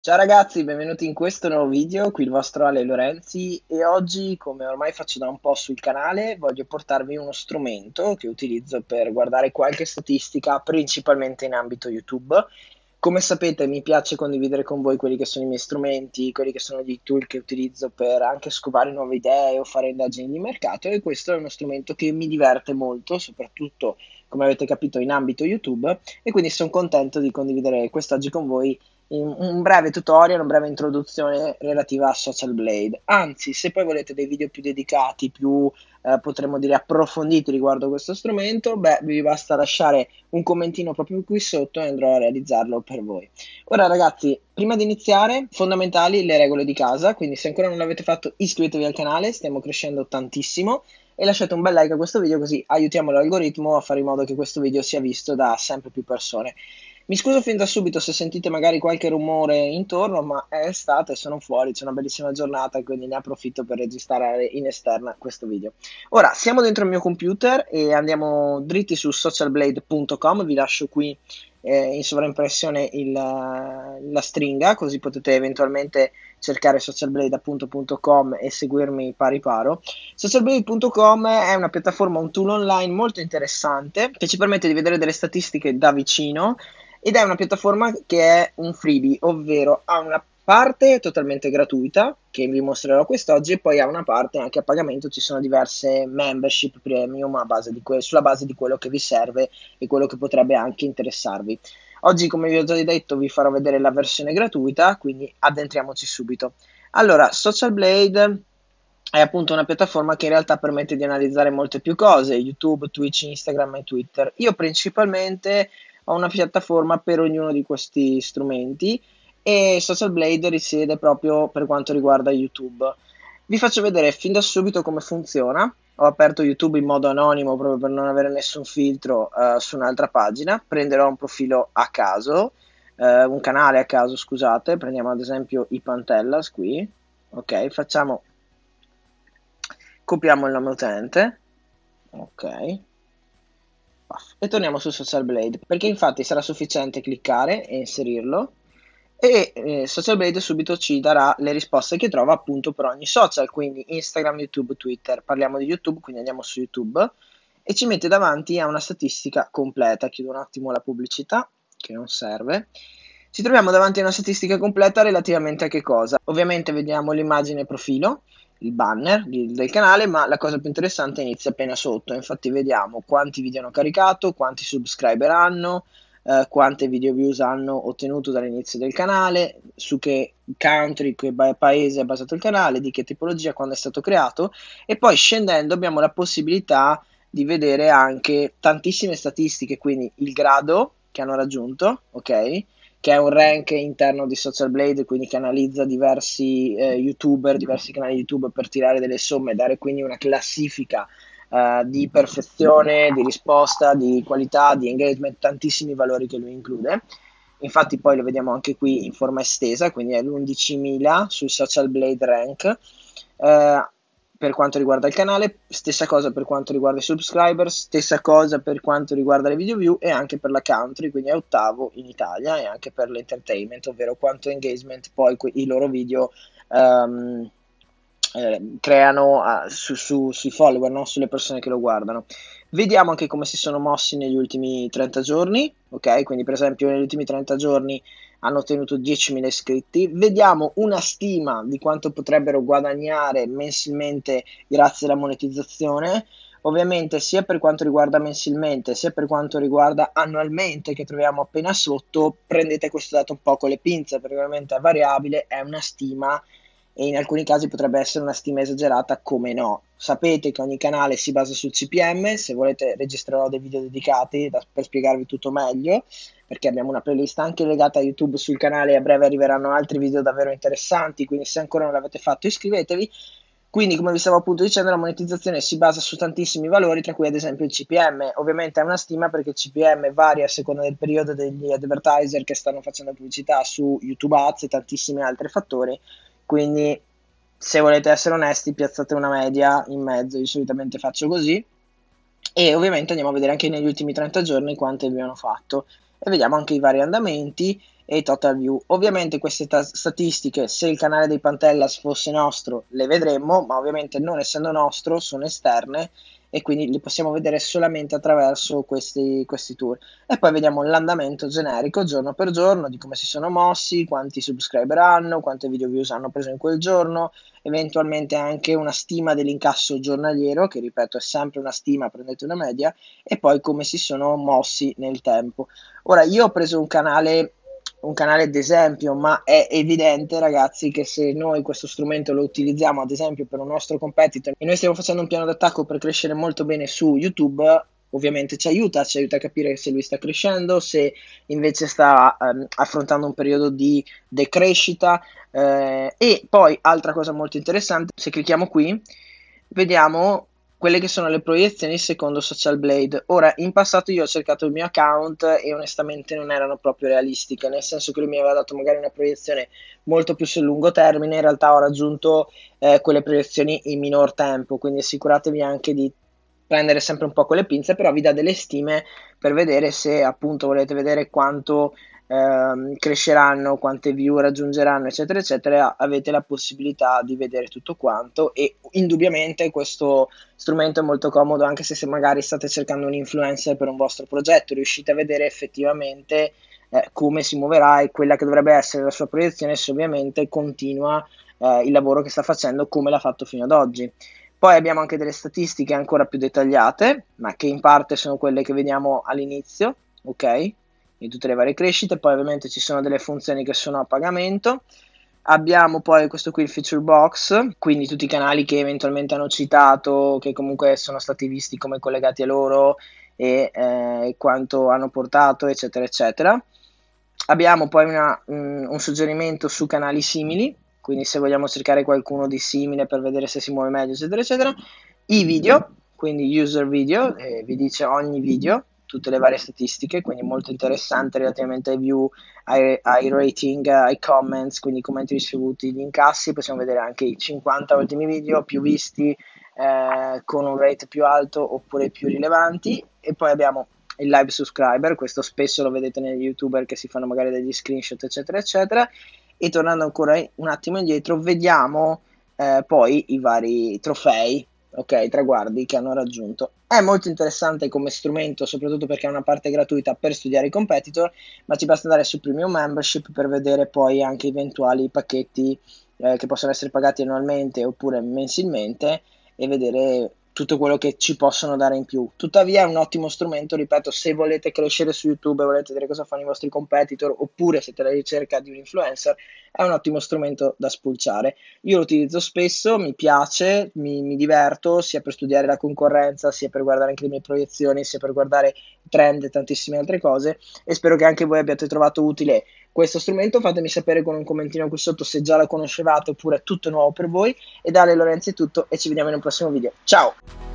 Ciao ragazzi, benvenuti in questo nuovo video, qui il vostro Ale Lorenzi e oggi, come ormai faccio da un po' sul canale, voglio portarvi uno strumento che utilizzo per guardare qualche statistica, principalmente in ambito YouTube. Come sapete, mi piace condividere con voi quelli che sono i miei strumenti, quelli che sono gli tool che utilizzo per anche scovare nuove idee o fare indagini di mercato e questo è uno strumento che mi diverte molto, soprattutto, come avete capito, in ambito YouTube e quindi sono contento di condividere quest'oggi con voi in un breve tutorial, una breve introduzione relativa a Social Blade. Anzi, se poi volete dei video più dedicati, più potremmo dire approfonditi riguardo questo strumento, beh, vi basta lasciare un commentino proprio qui sotto e andrò a realizzarlo per voi. Ora ragazzi, prima di iniziare, fondamentali le regole di casa, quindi se ancora non l'avete fatto iscrivetevi al canale, stiamo crescendo tantissimo e lasciate un bel like a questo video così aiutiamo l'algoritmo a fare in modo che questo video sia visto da sempre più persone. Mi scuso fin da subito se sentite magari qualche rumore intorno, ma è estate, sono fuori, c'è una bellissima giornata, quindi ne approfitto per registrare in esterna questo video. Ora, siamo dentro il mio computer e andiamo dritti su socialblade.com, vi lascio qui in sovraimpressione la stringa, così potete eventualmente cercare socialblade.com e seguirmi pari paro. Socialblade.com è una piattaforma, un tool online molto interessante che ci permette di vedere delle statistiche da vicino ed è una piattaforma che è un freebie, ovvero ha una parte totalmente gratuita che vi mostrerò quest'oggi e poi ha una parte anche a pagamento, ci sono diverse membership premium sulla base di quello che vi serve e quello che potrebbe anche interessarvi. Oggi, come vi ho già detto, vi farò vedere la versione gratuita, quindi addentriamoci subito. Allora, Social Blade è appunto una piattaforma che in realtà permette di analizzare molte più cose, YouTube, Twitch, Instagram e Twitter. Io principalmente ho una piattaforma per ognuno di questi strumenti e Social Blade risiede proprio per quanto riguarda YouTube. Vi faccio vedere fin da subito come funziona. Ho aperto YouTube in modo anonimo proprio per non avere nessun filtro su un'altra pagina. Prenderò un profilo a caso, un canale a caso, scusate. Prendiamo ad esempio i Pantellas qui. Ok, copiamo il nome utente. Ok, e torniamo su Social Blade, perché infatti sarà sufficiente cliccare e inserirlo e Social Blade subito ci darà le risposte che trova appunto per ogni social, quindi Instagram, YouTube, Twitter. Parliamo di YouTube, quindi andiamo su YouTube e ci mette davanti a una statistica completa. Chiudo un attimo la pubblicità che non serve. Ci troviamo davanti a una statistica completa relativamente a che cosa? Ovviamente vediamo l'immagine profilo, il banner del canale, ma la cosa più interessante inizia appena sotto. Infatti vediamo quanti video hanno caricato, quanti subscriber hanno, quante video views hanno ottenuto dall'inizio del canale, su che country, che paese è basato il canale, di che tipologia, quando è stato creato e poi scendendo abbiamo la possibilità di vedere anche tantissime statistiche, quindi il grado che hanno raggiunto, ok? Che è un rank interno di Social Blade, quindi che analizza diversi youtuber, diversi canali YouTube per tirare delle somme e dare quindi una classifica di perfezione, di risposta, di qualità, di engagement, tantissimi valori che lui include. Infatti poi lo vediamo anche qui in forma estesa, quindi è l'11.000 sul Social Blade Rank. Eh, per quanto riguarda il canale, stessa cosa per quanto riguarda i subscriber, stessa cosa per quanto riguarda le video view e anche per la country, quindi è ottavo in Italia e anche per l'entertainment, ovvero quanto engagement poi i loro video ehm, creano sui follower, no? Sulle persone che lo guardano. Vediamo anche come si sono mossi negli ultimi 30 giorni, ok? Quindi per esempio negli ultimi 30 giorni hanno ottenuto 10.000 iscritti. Vediamo una stima di quanto potrebbero guadagnare mensilmente grazie alla monetizzazione. Ovviamente sia per quanto riguarda mensilmente sia per quanto riguarda annualmente che troviamo appena sotto, prendete questo dato un po' con le pinze perché ovviamente è variabile, è una stima e in alcuni casi potrebbe essere una stima esagerata, come no. Sapete che ogni canale si basa sul CPM, se volete registrerò dei video dedicati per spiegarvi tutto meglio, perché abbiamo una playlist anche legata a YouTube sul canale e a breve arriveranno altri video davvero interessanti, quindi se ancora non l'avete fatto iscrivetevi. Quindi, come vi stavo appunto dicendo, la monetizzazione si basa su tantissimi valori, tra cui ad esempio il CPM. Ovviamente è una stima perché il CPM varia a seconda del periodo degli advertiser che stanno facendo pubblicità su YouTube Ads e tantissimi altri fattori. Quindi, se volete essere onesti, piazzate una media in mezzo. Io solitamente faccio così. E ovviamente andiamo a vedere anche negli ultimi 30 giorni quante abbiamo fatto. E vediamo anche i vari andamenti e total view. Ovviamente queste statistiche, se il canale dei Pantellas fosse nostro, le vedremmo, ma ovviamente non essendo nostro, sono esterne e quindi li possiamo vedere solamente attraverso questi tour. E poi vediamo l'andamento generico giorno per giorno di come si sono mossi, quanti subscriber hanno, quante video views hanno preso in quel giorno, eventualmente anche una stima dell'incasso giornaliero, che ripeto è sempre una stima, prendete una media, e poi come si sono mossi nel tempo. Ora, io ho preso un canale d'esempio, ma è evidente, ragazzi, che se noi questo strumento lo utilizziamo, ad esempio, per un nostro competitor e noi stiamo facendo un piano d'attacco per crescere molto bene su YouTube, ovviamente ci aiuta a capire se lui sta crescendo, se invece sta affrontando un periodo di decrescita. E poi, altra cosa molto interessante, se clicchiamo qui, vediamo quelle che sono le proiezioni secondo Social Blade. Ora, in passato io ho cercato il mio account e onestamente non erano proprio realistiche, nel senso che lui mi aveva dato magari una proiezione molto più sul lungo termine, in realtà ho raggiunto quelle proiezioni in minor tempo, quindi assicuratevi anche di prendere sempre un po' con le pinze, però vi dà delle stime per vedere se appunto volete vedere quanto cresceranno, quante view raggiungeranno, eccetera, eccetera, avete la possibilità di vedere tutto quanto e indubbiamente questo strumento è molto comodo anche se magari state cercando un influencer per un vostro progetto, riuscite a vedere effettivamente come si muoverà e quella che dovrebbe essere la sua proiezione se ovviamente continua il lavoro che sta facendo come l'ha fatto fino ad oggi. Poi abbiamo anche delle statistiche ancora più dettagliate, ma che in parte sono quelle che vediamo all'inizio, ok? Di tutte le varie crescite, poi ovviamente ci sono delle funzioni che sono a pagamento. Abbiamo poi questo qui, il feature box, quindi tutti i canali che eventualmente hanno citato, che comunque sono stati visti come collegati a loro e quanto hanno portato, eccetera, eccetera. Abbiamo poi un suggerimento su canali simili, quindi se vogliamo cercare qualcuno di simile per vedere se si muove meglio, eccetera, eccetera. I video, quindi user video, vi dice ogni video, tutte le varie statistiche, quindi molto interessante relativamente ai view, ai rating, ai comments, quindi i commenti ricevuti, gli incassi, possiamo vedere anche i 50 ultimi video più visti con un rate più alto oppure più rilevanti, e poi abbiamo il live subscriber, questo spesso lo vedete negli youtuber che si fanno magari degli screenshot eccetera eccetera. E tornando ancora un attimo indietro, vediamo poi i vari trofei, ok, traguardi che hanno raggiunto. È molto interessante come strumento, soprattutto perché ha una parte gratuita per studiare i competitor, ma ci basta andare su Premium Membership per vedere poi anche eventuali pacchetti che possono essere pagati annualmente oppure mensilmente e vedere tutto quello che ci possono dare in più. Tuttavia è un ottimo strumento, ripeto, se volete crescere su YouTube e volete vedere cosa fanno i vostri competitor oppure siete alla ricerca di un influencer, è un ottimo strumento da spulciare. Io lo utilizzo spesso, mi piace, mi diverto, sia per studiare la concorrenza, sia per guardare anche le mie proiezioni, sia per guardare trend e tantissime altre cose, e spero che anche voi abbiate trovato utile questo strumento. Fatemi sapere con un commentino qui sotto se già lo conoscevate oppure è tutto nuovo per voi. E da Ale Lorenzi è tutto e ci vediamo in un prossimo video. Ciao!